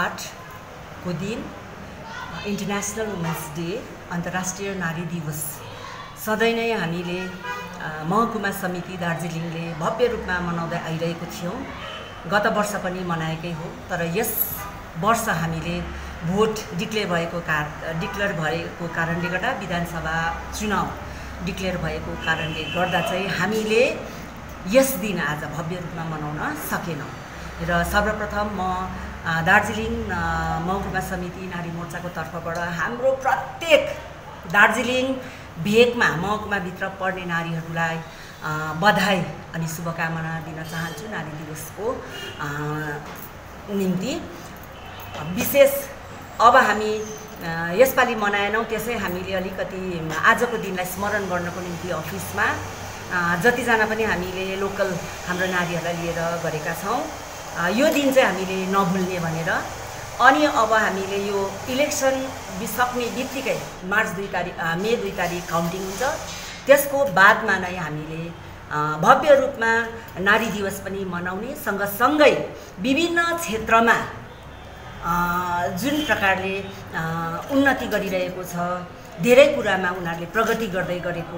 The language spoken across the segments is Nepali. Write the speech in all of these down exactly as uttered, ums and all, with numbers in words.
आठ को दिन इन्टरनेसनल वुमेन्स डे अन्तर्राष्ट्रिय नारी दिवस सधैँ नै हामीले महकुमा समिति दार्जिलिङले भव्य रूपमा मनाउँदै आइरहेको थियौँ। गत वर्ष पनि मनाएकै हो, तर यस वर्ष हामीले भोट डिक्लेयर भएको कार डिक्लेयर भएको कारणले गर्दा विधानसभा चुनाव डिक्लेयर भएको कारणले गर्दा चाहिँ हामीले यस दिन आज भव्य रूपमा मनाउन सकेनौँ। र सर्वप्रथम म दार्जिलिङ महकुमा समिति नारी मोर्चाको तर्फबाट हाम्रो प्रत्येक दार्जिलिङ भेगमा महकुमाभित्र पढ्ने नारीहरूलाई बधाई अनि शुभकामना दिन चाहन्छु नारी दिवसको निम्ति। विशेष अब हामी यसपालि मनाएनौँ, त्यसै हामीले अलिकति आजको दिनलाई स्मरण गर्नको निम्ति अफिसमा जतिजना पनि हामीले लोकल हाम्रो नारीहरूलाई लिएर गरेका छौँ। यो दिन चाहिँ हामीले नभुल्ने भनेर। अनि अब हामीले यो इलेक्सन बिसक्ने बित्तिकै मार्च दुई तारिक मे दुई तारिक काउन्टिङ हुन्छ, त्यसको बादमा नै हामीले भव्य रूपमा नारी दिवस पनि मनाउने सँगसँगै विभिन्न क्षेत्रमा जुन प्रकारले उन्नति गरिरहेको छ, धेरै कुरामा उनीहरूले प्रगति गर्दै गरेको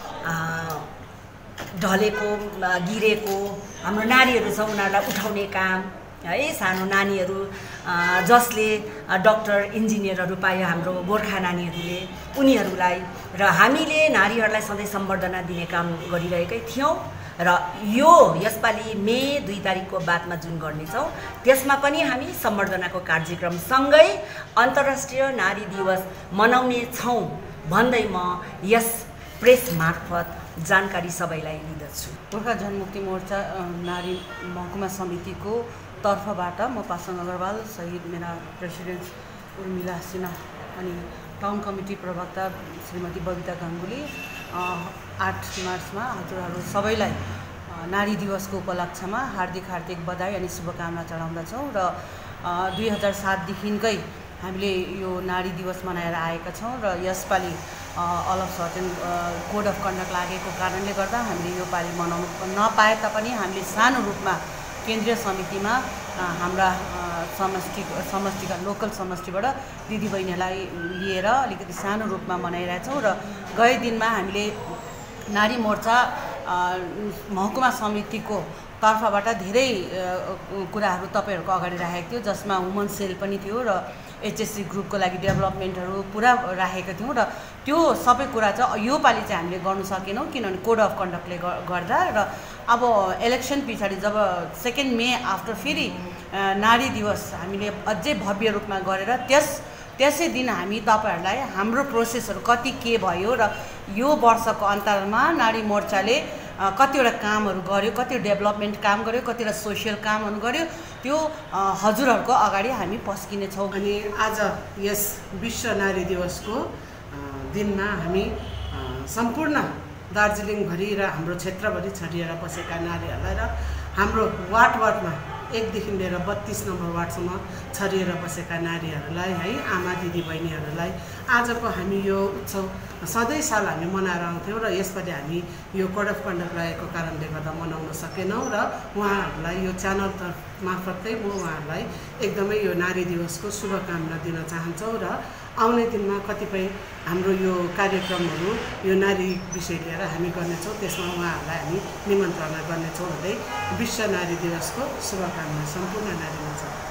ढलेको गिरेको हाम्रो नारीहरू छ, उनीहरूलाई उठाउने काम है। सानो नानीहरू जसले डक्टर इन्जिनियरहरू पायो हाम्रो गोर्खा नानीहरूले, उनीहरूलाई र हामीले नारीहरूलाई सधैँ सम्बर्धना दिने काम गरिरहेकै थियौँ। र यो यसपालि मे दुई तारिकको बादमा जुन गर्नेछौँ त्यसमा पनि हामी सम्बर्धनाको कार्यक्रमसँगै अन्तर्राष्ट्रिय नारी दिवस मनाउने छौँ भन्दै म यस प्रेस मार्फत जानकारी सबैलाई लिँदछु। गोर्खा जनमुक्ति मोर्चा नारी महकुमा समितिको तर्फबाट म पासाङ अग्रवाल सहित मेरा प्रेसिडेन्ट उर्मिला सिन्हा अनि टाउन कमिटी प्रवक्ता श्रीमती बबिता गाङ्गुली आठ मार्चमा हजुरहरू सबैलाई नारी दिवसको उपलक्ष्यमा हार्दिक हार्दिक बधाई अनि शुभकामना चढाउँदछौँ। र दुई हजार सातदेखिकै हामीले यो नारी दिवस मनाएर आएका छौँ र यसपालि अल अफ सर्टेन कोड अफ कन्डक्ट लागेको कारणले गर्दा हामीले यो पालि मनाउनु नपाए तापनि हामीले सानो रूपमा केन्द्रीय समितिमा हाम्रा समष्टि समष्टिका लोकल समष्टिबाट दिदीबहिनीलाई लिएर अलिकति सानो रूपमा मनाइरहेछौँ। र गए दिनमा हामीले नारी मोर्चा महकुमा समितिको तर्फबाट धेरै कुराहरू तपाईँहरूको अगाडि राखेको थियो, जसमा वुमन सेल पनि थियो र एचएससी ग्रुपको लागि डेभलपमेन्टहरू पुरा राखेका थियौँ। र त्यो सबै कुरा चाहिँ यो पालि चाहिँ हामीले गर्नु सकेनौँ, किनभने कोड अफ कन्डक्टले गर्दा। र अब इलेक्सन पछाडि जब सेकेन्ड मे आफ्टर फेरि नारी दिवस हामीले अझै भव्य रूपमा गरेर त्यस त्यसै दिन हामी तपाईँहरूलाई हाम्रो प्रोसेसहरू कति के भयो र यो वर्षको अन्तरमा नारी मोर्चाले कतिवटा कामहरू गर्यो, कति डेभलपमेन्ट काम गर्यो, कतिवटा सोसियल कामहरू गर्यो, त्यो हजुरहरूको अगाडि हामी पस्किनेछौँ। अनि आज यस विश्व नारी दिवसको दिनमा हामी सम्पूर्ण दार्जिलिङभरि र हाम्रो क्षेत्रभरि छरिएर बसेका नारीहरूलाई र हाम्रो वार्ड वार्डमा एकदेखि लिएर बत्तीस नम्बर वार्डसम्म छरिएर बसेका नारीहरूलाई है, आमा दिदी बहिनीहरूलाई आजको हामी यो उत्सव सधैँ साल हामी मनाएर आउँथ्यौँ र यसपालि हामी यो कोड अफ कन्डक्ट लागेको कारणले गर्दा मनाउन सकेनौँ। र उहाँहरूलाई यो च्यानल मार्फतै म उहाँहरूलाई एकदमै यो नारी दिवसको शुभकामना दिन चाहन्छौँ। र आउने दिनमा कतिपय हाम्रो यो कार्यक्रमहरू यो नारी विषय लिएर हामी गर्नेछौँ, त्यसमा उहाँहरूलाई हामी निमन्त्रणा गर्नेछौँ भन्दै विश्व नारी दिवसको शुभकामना सम्पूर्ण नारी मोर्चा